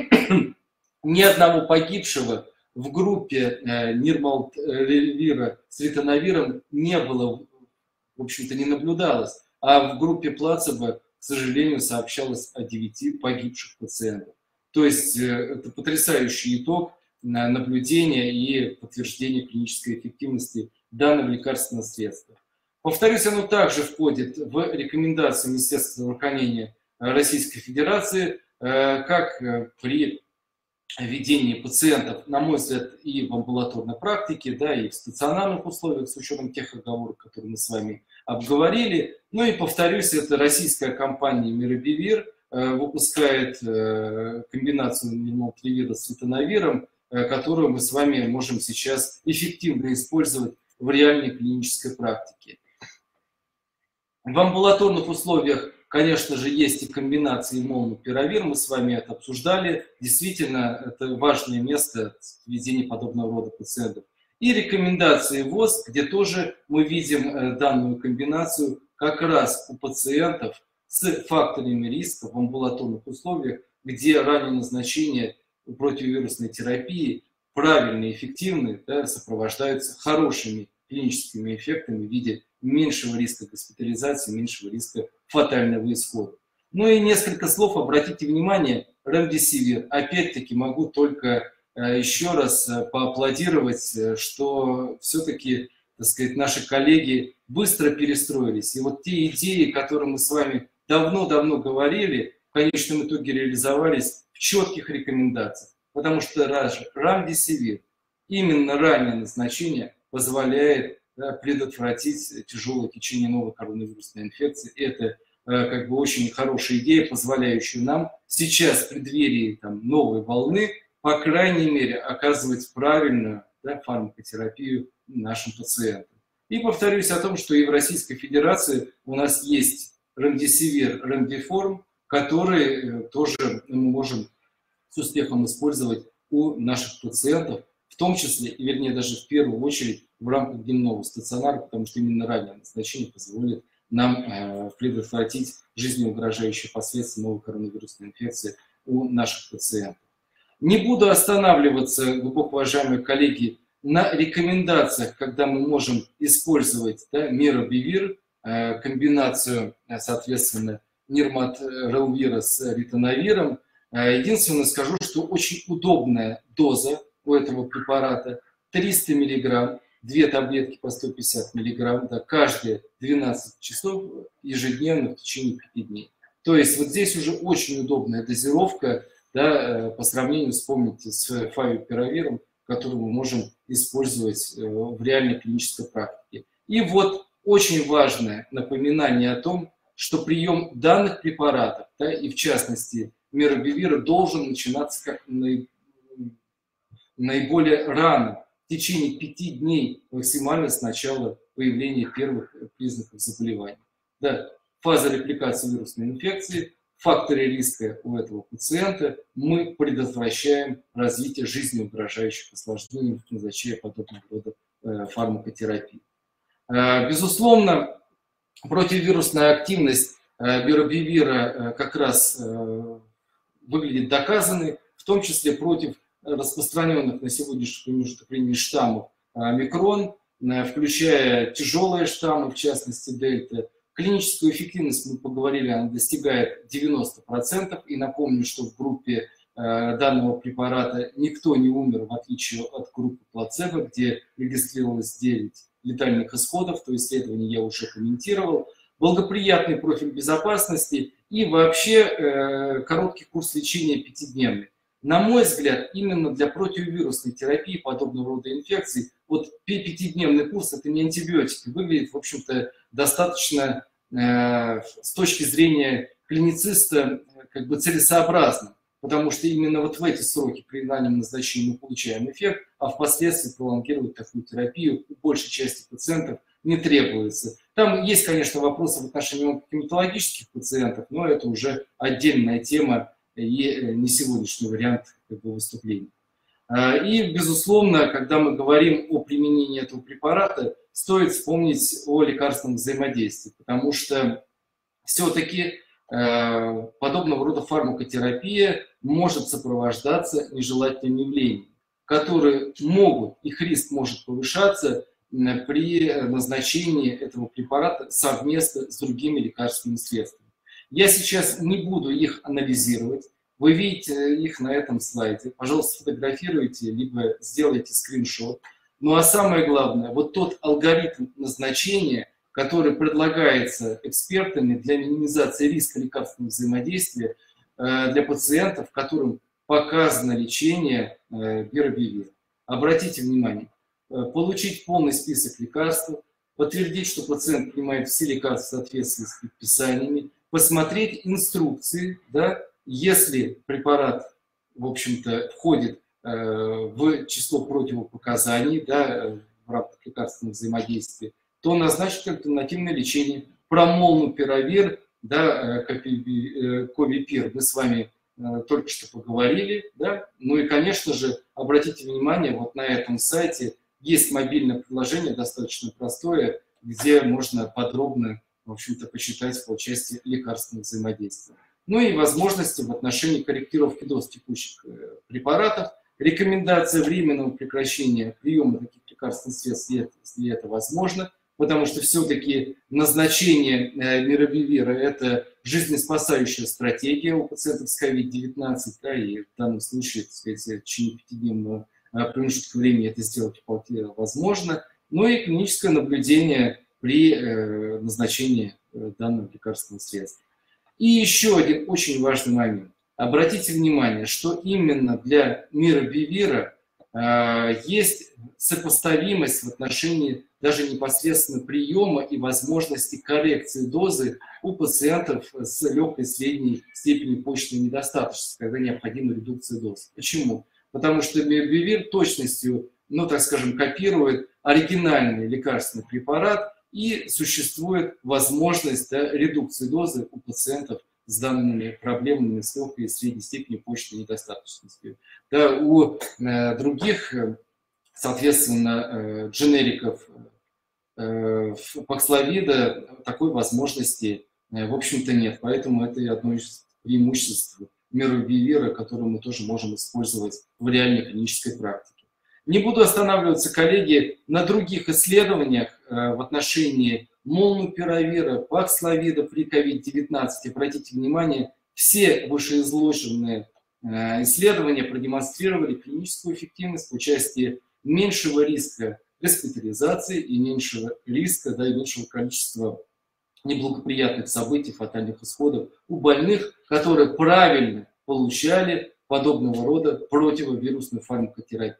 [SPEAKER 2] ни одного погибшего в группе Нирмат-Релвира с ритонавиром не было, в общем-то, не наблюдалось, а в группе плацебо, к сожалению, сообщалось о девяти погибших пациентах. То есть это потрясающий итог наблюдения и подтверждения клинической эффективности данного лекарственного средства. Повторюсь, оно также входит в рекомендации Министерства здравоохранения Российской Федерации, как при ведении пациентов, на мой взгляд, и в амбулаторной практике, да, и в стационарных условиях, с учетом тех оговорок, которые мы с вами обговорили. Ну и повторюсь, это российская компания Миробивир выпускает комбинацию Нирмат-Релвира с ритонавиром, которую мы с вами можем сейчас эффективно использовать в реальной клинической практике. В амбулаторных условиях, конечно же, есть и комбинации молнупиравир, мы с вами это обсуждали. Действительно, это важное место в ведении подобного рода пациентов. И рекомендации ВОЗ, где тоже мы видим данную комбинацию как раз у пациентов с факторами риска в амбулаторных условиях, где раннее назначение противовирусной терапии правильно и эффективно, да, сопровождаются хорошими клиническими эффектами в виде меньшего риска госпитализации, меньшего риска фатального исхода. Ну и несколько слов, обратите внимание, ремдисивир. Опять-таки могу только еще раз поаплодировать, что все-таки, так сказать, наши коллеги быстро перестроились. И вот те идеи, которые мы с вами давно-давно говорили, в конечном итоге реализовались в четких рекомендациях. Потому что ремдисивир, именно раннее назначение, позволяет, да, предотвратить тяжелое течение новой коронавирусной инфекции. Это как бы очень хорошая идея, позволяющая нам сейчас в преддверии там, новой волны, по крайней мере, оказывать правильную, да, фармакотерапию нашим пациентам. И повторюсь о том, что и в Российской Федерации у нас есть ремдисивир, ремдиформ, который тоже мы можем с успехом использовать у наших пациентов, в том числе, и вернее даже в первую очередь в рамках дневного стационара, потому что именно раннее назначение позволит нам э, предотвратить жизнеугрожающие последствия новой коронавирусной инфекции у наших пациентов. Не буду останавливаться, глубоко уважаемые коллеги, на рекомендациях, когда мы можем использовать, да, Миробивир, э, комбинацию, соответственно, Нирмат-Релвира с ритонавиром. Э, единственное скажу, что очень удобная доза у этого препарата триста миллиграмм, две таблетки по сто пятьдесят миллиграмм, да, каждые двенадцать часов ежедневно в течение пяти дней. То есть вот здесь уже очень удобная дозировка, да, по сравнению, вспомните, с фавипиравиром, который мы можем использовать в реальной клинической практике. И вот очень важное напоминание о том, что прием данных препаратов, да, и в частности миробивира, должен начинаться как наиболее рано, в течение пяти дней максимально с начала появления первых признаков заболевания. Да, фаза репликации вирусной инфекции, факторы риска у этого пациента, мы предотвращаем развитие жизнеугрожающих осложнений в назначении подобного рода э, фармакотерапии. Э, безусловно, противовирусная активность э, миробивира э, как раз э, выглядит доказанной, в том числе против распространенных на сегодняшнем времени штаммов омикрон, включая тяжелые штаммы, в частности дельта. Клиническую эффективность, мы поговорили, она достигает девяноста процентов. И напомню, что в группе данного препарата никто не умер, в отличие от группы плацебо, где регистрировалось девять летальных исходов, то исследование я уже комментировал. Благоприятный профиль безопасности и вообще э, короткий курс лечения пятидневный. На мой взгляд, именно для противовирусной терапии подобного рода инфекций, вот пятидневный курс, это не антибиотики, выглядит, в общем-то, достаточно э, с точки зрения клинициста как бы целесообразным, потому что именно вот в эти сроки при раннем назначении мы получаем эффект, а впоследствии пролонгировать такую терапию у большей части пациентов не требуется. Там есть, конечно, вопросы в отношении гематологических пациентов, но это уже отдельная тема и не сегодняшний вариант как бы, выступления. И, безусловно, когда мы говорим о применении этого препарата, стоит вспомнить о лекарственном взаимодействии, потому что все-таки подобного рода фармакотерапия может сопровождаться нежелательными явлениями, которые могут, их риск может повышаться при назначении этого препарата совместно с другими лекарственными средствами. Я сейчас не буду их анализировать. Вы видите их на этом слайде. Пожалуйста, сфотографируйте, либо сделайте скриншот. Ну а самое главное, вот тот алгоритм назначения, который предлагается экспертами для минимизации риска лекарственного взаимодействия для пациентов, которым показано лечение миробивира. Обратите внимание, получить полный список лекарств, подтвердить, что пациент принимает все лекарства в соответствии с предписаниями, посмотреть инструкции, да, если препарат, в общем-то, входит э, в число противопоказаний, да, в рамках лекарственного взаимодействия, то назначить альтернативное лечение. Про молнупиравир, да, ковипир мы с вами э, только что поговорили, да. Ну и, конечно же, обратите внимание, вот на этом сайте есть мобильное приложение, достаточно простое, где можно подробно, в общем-то, почитать по части лекарственного взаимодействия. Ну и возможности в отношении корректировки доз текущих препаратов, рекомендация временного прекращения приема таких лекарственных средств, если это возможно, потому что все-таки назначение миробивира – это жизнеспасающая стратегия у пациентов с ковид девятнадцать, да, и в данном случае, так сказать, в течение пятидневного промежутка времени это сделать вполне возможно. Ну и клиническое наблюдение при э, назначении э, данного лекарственного средства. И еще один очень важный момент. Обратите внимание, что именно для миробивира э, есть сопоставимость в отношении даже непосредственно приема и возможности коррекции дозы у пациентов с легкой и средней степенью почечной недостаточности, когда необходима редукция доз. Почему? Потому что миробивир точностью, ну так скажем, копирует оригинальный лекарственный препарат, и существует возможность, да, редукции дозы у пациентов с данными проблемами с легкой и средней степенью почечной недостаточности. Да, у э, других, соответственно, э, дженериков э, паксловида такой возможности, э, в общем-то, нет. Поэтому это одно из преимуществ миробивира, которое мы тоже можем использовать в реальной клинической практике. Не буду останавливаться, коллеги, на других исследованиях э, в отношении молнупиравира, паксловида при ковид девятнадцать. Обратите внимание, все вышеизложенные э, исследования продемонстрировали клиническую эффективность по части меньшего риска госпитализации и меньшего риска, да, и меньшего количества неблагоприятных событий, фатальных исходов у больных, которые правильно получали подобного рода противовирусную фармакотерапию.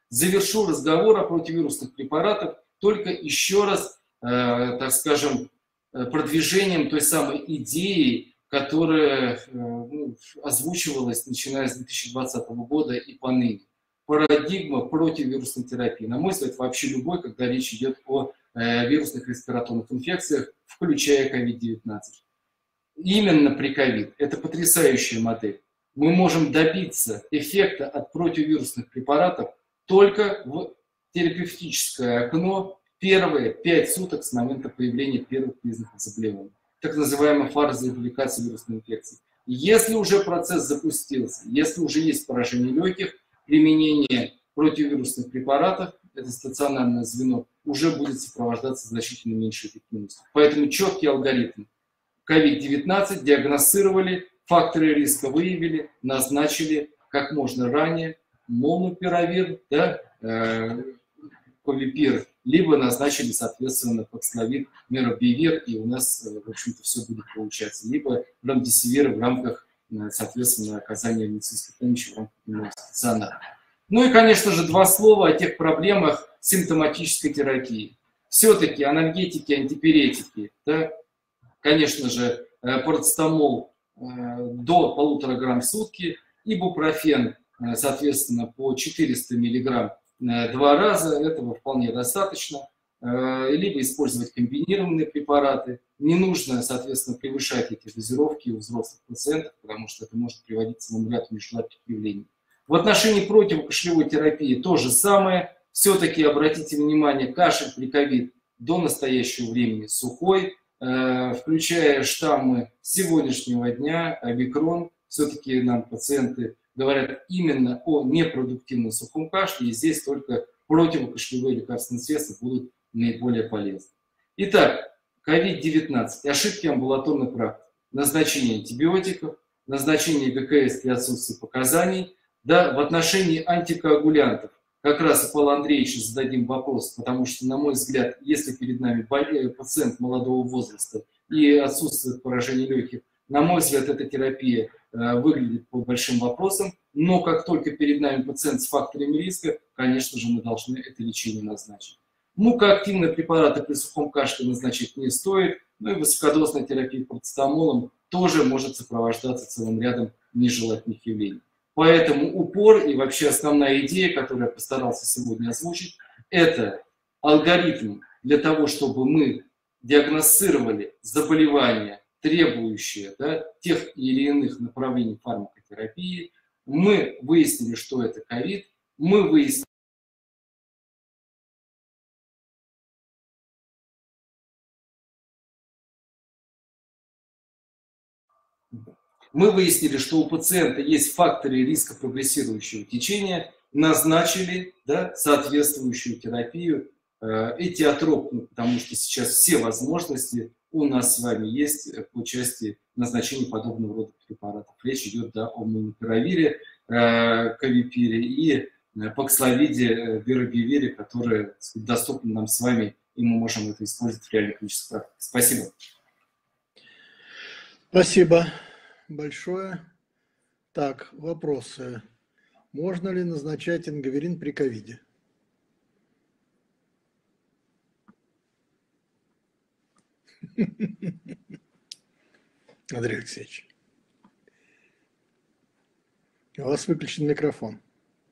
[SPEAKER 2] завершу разговор о противовирусных препаратах только еще раз, так скажем, продвижением той самой идеи, которая ну, озвучивалась, начиная с две тысячи двадцатого года и поныне. Парадигма противовирусной терапии. На мой взгляд, вообще любой, когда речь идет о э, вирусных респираторных инфекциях, включая ковид девятнадцать. Именно при ковид. Это потрясающая модель. Мы можем добиться эффекта от противовирусных препаратов только в терапевтическое окно первые пять суток с момента появления первых признаков заболевания. Так называемая фаза репликации вирусной инфекции. Если уже процесс запустился, если уже есть поражение легких, применение противовирусных препаратов, это стационарное звено, уже будет сопровождаться значительно меньшей эффективностью. Поэтому четкий алгоритм. ковид девятнадцать диагностировали, факторы риска выявили, назначили как можно ранее молнупиравир, да, э, ковипир, либо назначили, соответственно, паксловид, миробивир, и у нас, в общем-то, все будет получаться. Либо ремдисивир в рамках, соответственно, оказания медицинской помощи в рамках стационара. Ну и, конечно же, два слова о тех проблемах симптоматической терапии. Все-таки анальгетики, антипиретики, да, конечно же, парацетамол до полутора грамм в сутки, ибупрофен, соответственно, по четыреста миллиграмм два раза, этого вполне достаточно. Либо использовать комбинированные препараты. Не нужно, соответственно, превышать эти дозировки у взрослых пациентов, потому что это может приводить к целому ряду нежелательных явлений. В отношении противокашлевой терапии то же самое. Все-таки обратите внимание, кашель при ковид до настоящего времени сухой, включая штаммы сегодняшнего дня, омикрон. Все-таки нам пациенты говорят именно о непродуктивном сухом кашле, и здесь только противокашлевые лекарственные средства будут наиболее полезны. Итак, ковид девятнадцать. Ошибки амбулаторной практики. Назначение антибиотиков, назначение ГКС при отсутствии показаний. Да, в отношении антикоагулянтов как раз и Павлу Андреевичу зададим вопрос, потому что, на мой взгляд, если перед нами пациент молодого возраста и отсутствует поражение легких, на мой взгляд, эта терапия э, выглядит под большим вопросом, но как только перед нами пациент с факторами риска, конечно же, мы должны это лечение назначить. Мукоактивные препараты при сухом кашле назначить не стоит, ну и высокодозная терапия парацетамолом тоже может сопровождаться целым рядом нежелательных явлений. Поэтому упор и вообще основная идея, которую я постарался сегодня озвучить, это алгоритм для того, чтобы мы диагностировали заболевания, требующие, да, тех или иных направлений фармакотерапии. Мы выяснили, что это ковид, мы выяснили, Мы выяснили, что у пациента есть факторы риска прогрессирующего течения, назначили, да, соответствующую терапию, э, этиотропную, потому что сейчас все возможности у нас с вами есть по части назначения подобного рода препаратов. Речь идет, да, о молнупиравире, э, ковипире и паксловиде, виробивире, которые доступны нам с вами, и мы можем это использовать в реальной клинической практике. Спасибо.
[SPEAKER 1] Спасибо большое. Так, вопросы. Можно ли назначать ингаверин при ковиде? Андрей Алексеевич, у вас выключен микрофон.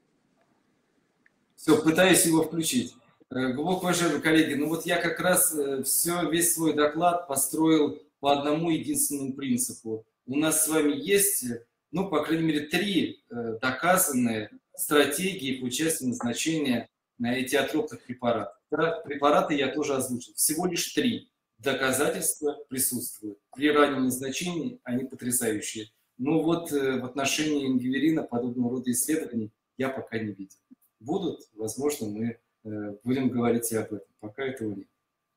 [SPEAKER 2] Все, пытаюсь его включить. Глубоко уважаемые коллеги, ну вот я как раз все, весь свой доклад построил по одному единственному принципу. У нас с вами есть, ну, по крайней мере, три доказанные стратегии по части назначения этиотропных препаратов. Препараты я тоже озвучил. Всего лишь три доказательства присутствуют. При раннем назначении они потрясающие. Но вот в отношении ингаверина подобного рода исследований я пока не видел. Будут, возможно, мы будем говорить и об этом. Пока этого нет.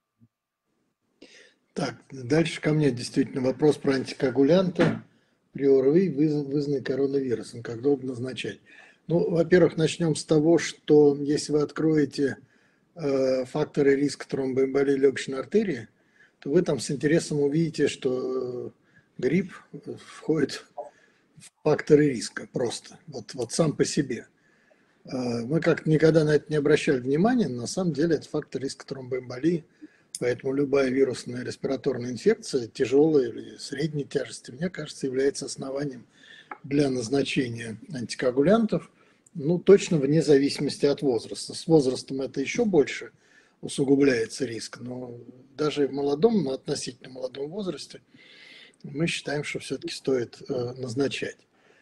[SPEAKER 1] Так, дальше ко мне действительно вопрос про антикоагулянты при ОРВИ, вызванный коронавирусом. Как долго назначать? Ну, во-первых, начнем с того, что если вы откроете э, факторы риска тромбоэмболии легочной артерии, то вы там с интересом увидите, что э, грипп входит в факторы риска просто, вот, вот сам по себе. Мы как-то никогда на это не обращали внимания, но на самом деле это фактор риска тромбоэмболии. Поэтому любая вирусная респираторная инфекция, тяжелая или средней тяжести, мне кажется, является основанием для назначения антикоагулянтов, ну, точно вне зависимости от возраста. С возрастом это еще больше усугубляется риск, но даже в молодом, но относительно молодом возрасте мы считаем, что все-таки стоит назначать.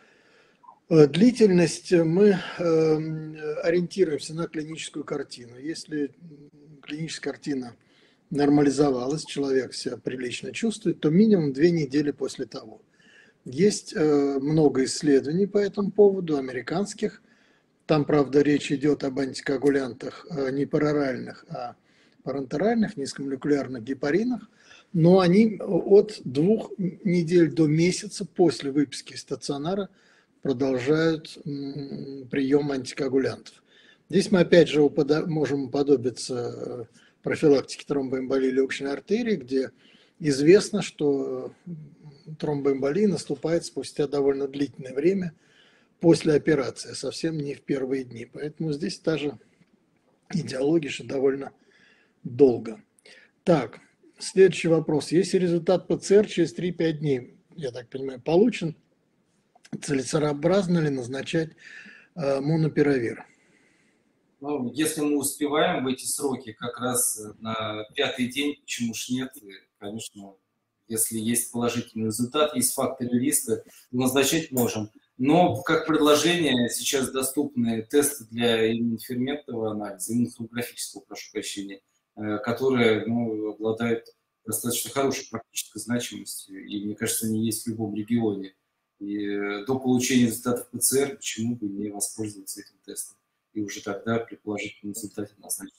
[SPEAKER 1] Длительность мы ориентируемся на клиническую картину. Если клиническая картина нормализовалась, человек себя прилично чувствует, то минимум две недели после того. Есть много исследований по этому поводу, американских. Там, правда, речь идет об антикоагулянтах не пароральных, а парентеральных, низкомолекулярных гепаринах, но они от двух недель до месяца после выписки из стационара продолжают прием антикоагулянтов. Здесь мы опять же можем уподобиться профилактике тромбоэмболии легочной артерии, где известно, что тромбоэмболия наступает спустя довольно длительное время после операции, совсем не в первые дни. Поэтому здесь та же идеология, что довольно долго. Так, следующий вопрос. Если результат ПЦР через три-пять дней, я так понимаю, получен, целесообразно ли назначать э, монопиравир?
[SPEAKER 2] Ну, если мы успеваем в эти сроки, как раз на пятый день, почему ж нет, конечно, если есть положительный результат, есть факторы риска, назначать можем. Но как предложение сейчас доступны тесты для иммуноферментного анализа, иммунохроматографического, прошу прощения, которые, ну, обладают достаточно хорошей практической значимостью, и, мне кажется, они есть в любом регионе. И до получения результатов ПЦР почему бы не воспользоваться этим тестом? И уже тогда при положительном результате назначить.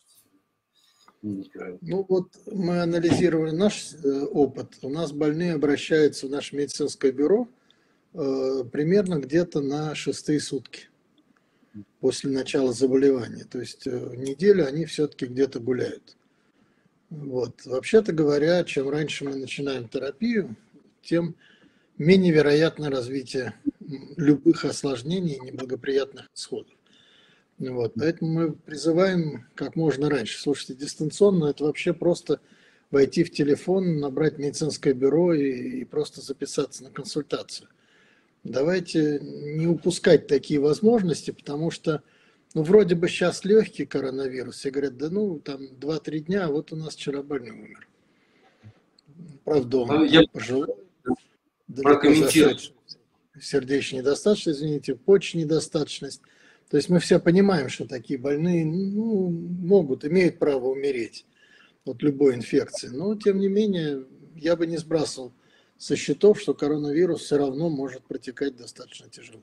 [SPEAKER 1] Ну вот мы анализировали наш опыт. У нас больные обращаются в наше медицинское бюро э, примерно где-то на шестые сутки после начала заболевания. То есть э, неделю они все-таки где-то гуляют. Вот. Вообще-то говоря, чем раньше мы начинаем терапию, тем менее вероятно развитие любых осложнений и неблагоприятных исходов. Вот. Поэтому мы призываем как можно раньше. Слушайте, дистанционно это вообще просто войти в телефон, набрать медицинское бюро и, и просто записаться на консультацию. Давайте не упускать такие возможности, потому что ну, вроде бы сейчас легкий коронавирус. Все говорят, да ну там два-три дня, а вот у нас вчера больной умер. Правда, он
[SPEAKER 2] Я
[SPEAKER 1] пожилой, далеко зашедший, сердечная недостаточность, извините, почечная недостаточность. То есть мы все понимаем, что такие больные ну, могут, имеют право умереть от любой инфекции. Но, тем не менее, я бы не сбрасывал со счетов, что коронавирус все равно может протекать достаточно тяжело.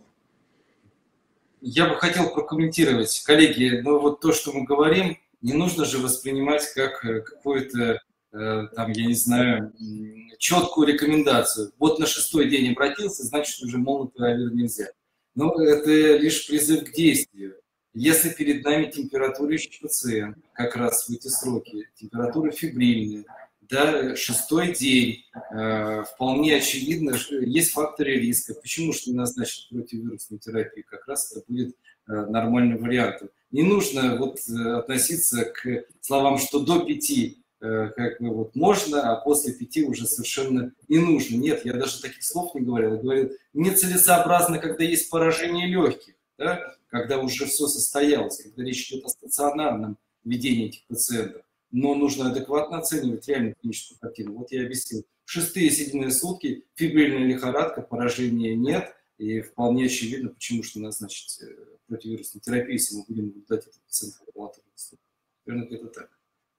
[SPEAKER 2] Я бы хотел прокомментировать, коллеги, ну вот то, что мы говорим, не нужно же воспринимать как какую-то, там, я не знаю, четкую рекомендацию. Вот на шестой день обратился, значит, уже монопиравир нельзя. Но это лишь призыв к действию. Если перед нами температурящий пациент, как раз в эти сроки, температура фебрильная, да, шестой день, э, вполне очевидно, что есть факторы риска. Почему же не назначить противовирусную терапию? Как раз это будет э, нормальным вариантом. Не нужно вот, э, относиться к словам, что до пяти э, как бы вот можно, а после пяти уже совершенно не нужно. Нет, я даже таких слов не говорил. Я говорил, нецелесообразно, когда есть поражение легких, да, когда уже все состоялось, когда речь идет о стационарном ведении этих пациентов. Но нужно адекватно оценивать реальную клиническую картину. Вот я объяснил. Шестые, седьмые сутки, фибрильная лихорадка, поражения нет. И вполне очевидно, почему что назначить противовирусную терапию, если мы будем наблюдать этот пациент в амбулаторной условии. Примерно это так.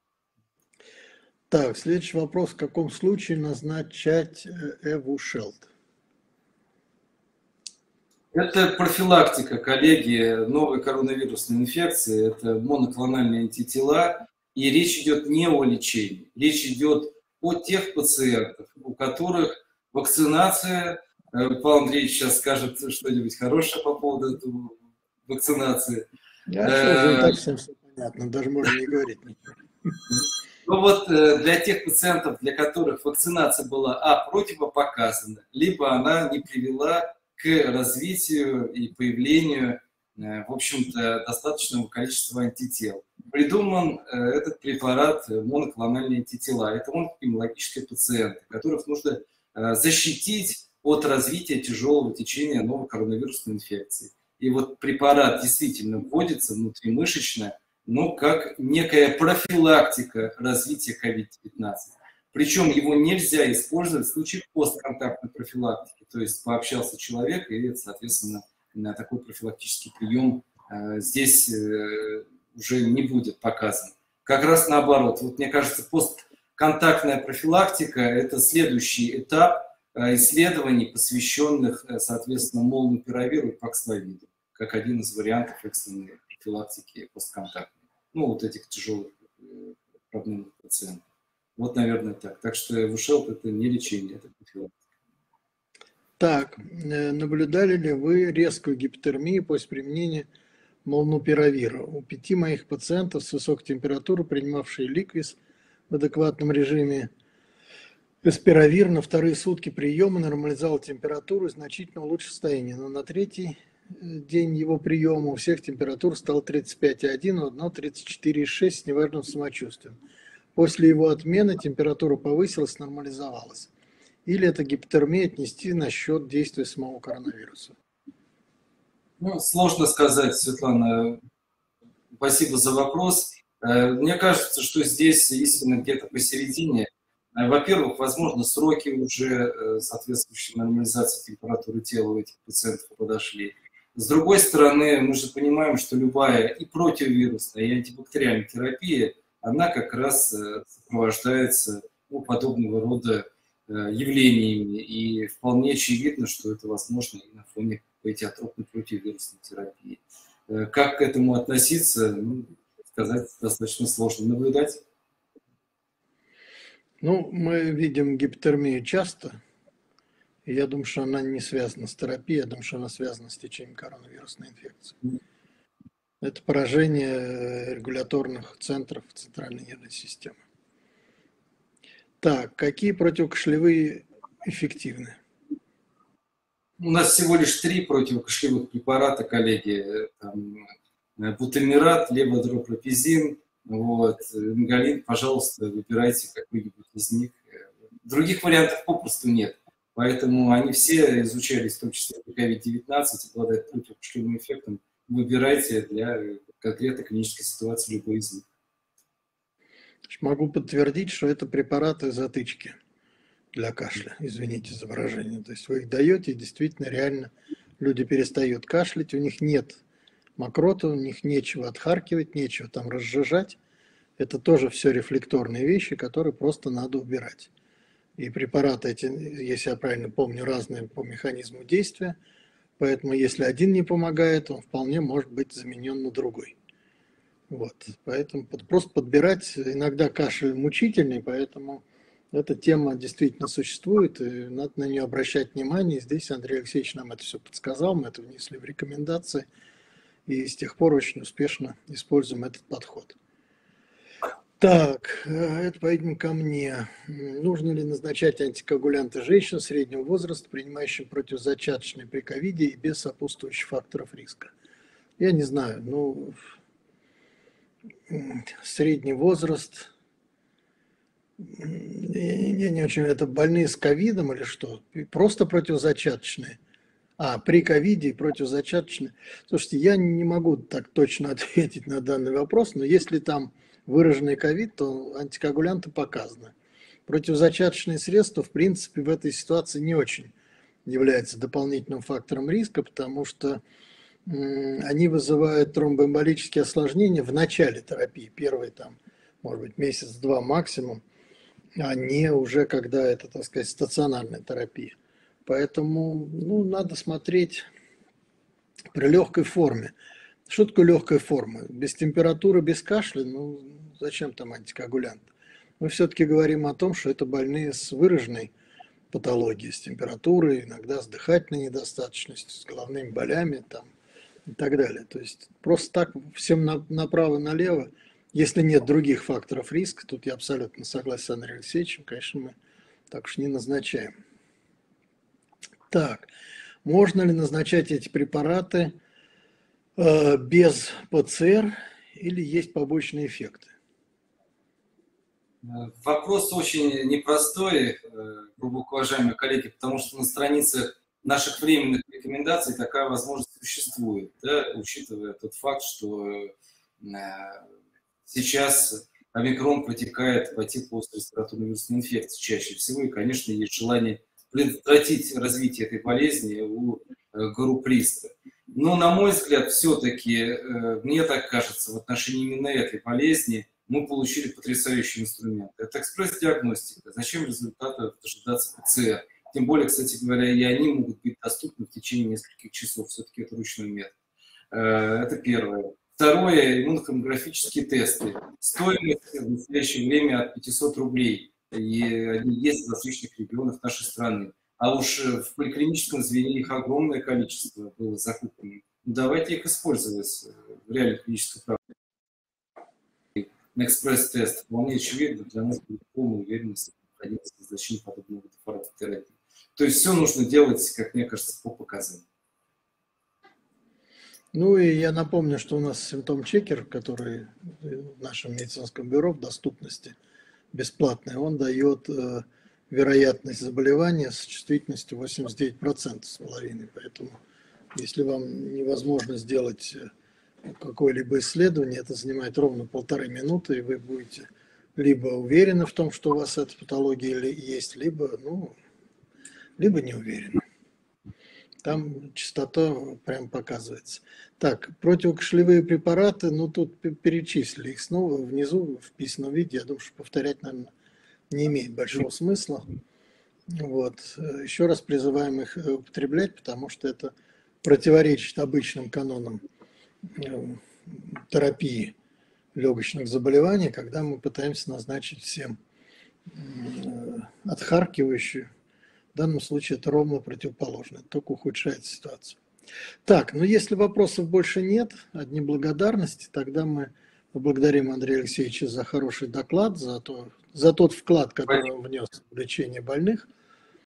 [SPEAKER 1] Так, следующий вопрос. В каком случае назначать Эвушелд?
[SPEAKER 2] Это профилактика, коллеги, новой коронавирусной инфекции. Это моноклональные антитела. И речь идет не о лечении, речь идет о тех пациентах, у которых вакцинация, Павел Андреевич сейчас скажет что-нибудь хорошее по поводу этой вакцинации.
[SPEAKER 1] Я что, уже так всем все понятно, даже можно не говорить ничего.
[SPEAKER 2] Ну вот для тех пациентов, для которых вакцинация была а, противопоказана, либо она не привела к развитию и появлению в общем-то, достаточного количества антител. Придуман этот препарат моноклональные антитела. Это онкохематологические пациенты, которых нужно защитить от развития тяжелого течения новой коронавирусной инфекции. И вот препарат действительно вводится внутримышечно, но как некая профилактика развития ковид девятнадцать. Причем его нельзя использовать в случае постконтактной профилактики. То есть пообщался человек, и, соответственно, на такой профилактический прием здесь уже не будет показан. Как раз наоборот. Вот мне кажется, постконтактная профилактика – это следующий этап исследований, посвященных, соответственно, молнупиравиру и паксловиду, как один из вариантов экстренной профилактики постконтактной. Ну, вот этих тяжелых проблемных пациентов. Вот, наверное, так. Так что ВШЭЛ – это не лечение, это профилактика.
[SPEAKER 1] Так, наблюдали ли вы резкую гипотермию после применения молнупиравира? У пяти моих пациентов с высокой температурой, принимавшие ликвис в адекватном режиме, эспиравир на вторые сутки приема нормализовал температуру и значительно улучшил состояние. Но на третий день его приема у всех температура стала тридцать пять и один, у одного тридцать четыре и шесть с неважным самочувствием. После его отмены температура повысилась, нормализовалась. Или это гипотермия отнести на счет действия самого коронавируса?
[SPEAKER 2] Ну, сложно сказать, Светлана. Спасибо за вопрос. Мне кажется, что здесь истина где-то посередине. Во-первых, возможно, сроки уже соответствующей нормализации температуры тела у этих пациентов подошли. С другой стороны, мы же понимаем, что любая и противовирусная, и антибактериальная терапия, она как раз сопровождается ну, подобного рода явлениями. И вполне очевидно, что это возможно и на фоне педиатропной противовирусной терапии. Как к этому относиться, ну, сказать достаточно сложно. Наблюдать?
[SPEAKER 1] Ну, мы видим гипотермию часто. И я думаю, что она не связана с терапией, я думаю, что она связана с течением коронавирусной инфекции. Это поражение регуляторных центров центральной нервной системы. Так, какие противокашлевые эффективны?
[SPEAKER 2] У нас всего лишь три противокашлевых препарата, коллеги. Там, бутамират, леводропропизин, вот, ингалин. Пожалуйста, выбирайте какой-нибудь из них. Других вариантов попросту нет. Поэтому они все изучались, в том числе при ковид девятнадцать, обладают противокашлевым эффектом. Выбирайте для конкретной клинической ситуации любой из них.
[SPEAKER 1] Могу подтвердить, что это препараты затычки для кашля, извините за выражение. То есть вы их даете, и действительно реально люди перестают кашлять, у них нет мокроты, у них нечего отхаркивать, нечего там разжижать. Это тоже все рефлекторные вещи, которые просто надо убирать. И препараты эти, если я правильно помню, разные по механизму действия. Поэтому если один не помогает, он вполне может быть заменен на другой. Вот. Поэтому просто подбирать, иногда кашель мучительный, поэтому эта тема действительно существует, и надо на нее обращать внимание. И здесь Андрей Алексеевич нам это все подсказал, мы это внесли в рекомендации, и с тех пор очень успешно используем этот подход. Так, это, по-видимому, ко мне. Нужно ли назначать антикоагулянты женщин среднего возраста, принимающим противозачаточные при ковиде и без сопутствующих факторов риска? Я не знаю, ну, средний возраст, я не очень, это больные с ковидом или что? Просто противозачаточные? А, при ковиде и противозачаточные. Слушайте, я не могу так точно ответить на данный вопрос, но если там выраженный ковид, то антикоагулянты показаны. Противозачаточные средства, в принципе, в этой ситуации не очень являются дополнительным фактором риска, потому что они вызывают тромбоэмболические осложнения в начале терапии, первые там, может быть, месяц-два максимум, а не уже когда это, так сказать, стационарная терапия. Поэтому, ну, надо смотреть при легкой форме. Что такое легкая форма? Без температуры, без кашля, ну, зачем там антикоагулянт? Мы все-таки говорим о том, что это больные с выраженной патологией, с температурой, иногда с дыхательной недостаточностью, с головными болями там, и так далее. То есть просто так всем направо-налево, если нет других факторов риска, тут я абсолютно согласен с Андреем Алексеевичем, конечно, мы так уж не назначаем. Так, можно ли назначать эти препараты без ПЦР или есть побочные эффекты?
[SPEAKER 2] Вопрос очень непростой, глубоко уважаемые коллеги, потому что на страницах наших временных рекомендаций такая возможность существует, да, учитывая тот факт, что сейчас омикрон протекает по типу острой респираторной вирусной инфекции чаще всего, и, конечно, есть желание предотвратить развитие этой болезни у групп риска. Но, на мой взгляд, все-таки, мне так кажется, в отношении именно этой болезни мы получили потрясающий инструмент. Это экспресс-диагностика. Зачем результаты дожидаться ПЦР? Тем более, кстати говоря, и они могут быть доступны в течение нескольких часов. Все-таки это ручной метод. Это первое. Второе, иммунохроматографические тесты. Стоимость в настоящее время от пятисот рублей. И они есть в различных регионах нашей страны. А уж в поликлиническом звене их огромное количество было закуплено. Давайте их использовать в реальной клинической практике. На экспресс-тест вполне очевидно, для нас будет полная уверенность в необходимости назначения подобного вида фармакотерапии. То есть все нужно делать, как мне кажется, по показаниям.
[SPEAKER 1] Ну и я напомню, что у нас симптом-чекер, который в нашем медицинском бюро в доступности бесплатный, он дает э, вероятность заболевания с чувствительностью восемьдесят девять процентов с половиной. Поэтому если вам невозможно сделать какое-либо исследование, это занимает ровно полторы минуты, и вы будете либо уверены в том, что у вас эта патология есть, либо, ну, либо не уверены. Там частота прям показывается. Так, противокашлевые препараты, ну тут перечислили их снова внизу в письменном виде. Я думаю, что повторять, наверное, не имеет большого смысла. Вот. Еще раз призываем их употреблять, потому что это противоречит обычным канонам терапии легочных заболеваний, когда мы пытаемся назначить всем отхаркивающую. В данном случае это ровно противоположно, это только ухудшает ситуацию. Так, ну если вопросов больше нет, одни благодарности, тогда мы поблагодарим Андрея Алексеевича за хороший доклад, за, то, за тот вклад, который он внес в лечение больных.